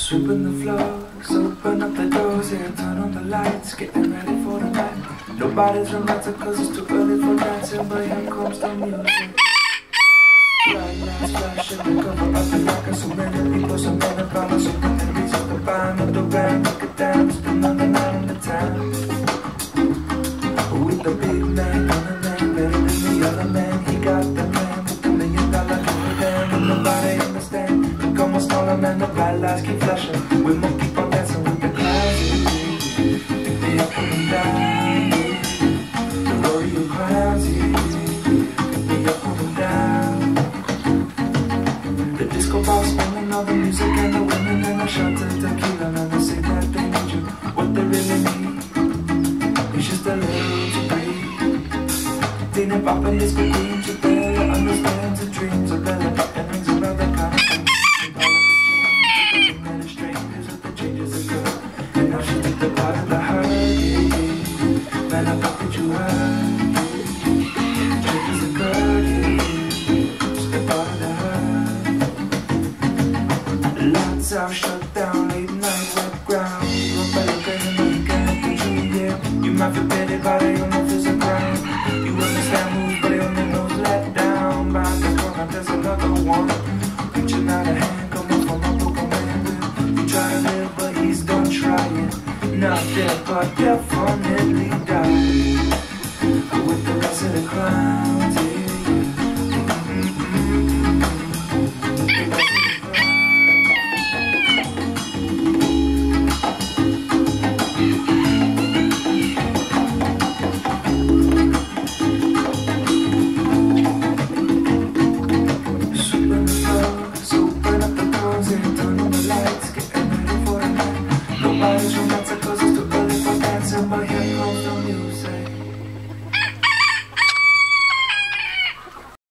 Sweeping the floors, open up the doors, yeah, turn on the lights, getting ready for the night. Nobody's romantic cause it's too early for dancing, but here comes the music. Bright lights flashing, they cover up the dark, and so many people, so many problems, so many reasons to buy another brand, make a dance, but none the night on the town. With the big man, on the man, better than the other man, he got the man with the $1 million hand, and nobody understand. Come on, smaller man, the bright lights keep flashing. We must keep on dancing with the clouds. They up and down. The royal crowns. They up and down. The disco ball spinning, all the music and the women and the shots of tequila. And they say that they need you. What they really need is just a little to breathe. Tina poppin' disco queens, you better understand the dreams of Bella and rings around the kind of thing. And now she took the part of the heart, yeah. Man, I thought that you heard, yeah. Drink is a girl, yeah. Just the part of the heart. Lights out, shut down, late night, wet ground. Run by your girl and you can't control, yeah. You might feel pity, but I don't know if it's a crime. You understand moves, but your nose let down. Behind the corner, there's another one. Reaching out a hand, coming from a broken man. You try to live, but he's done trying. Not dead, but definitely died. With the rest of the crowd.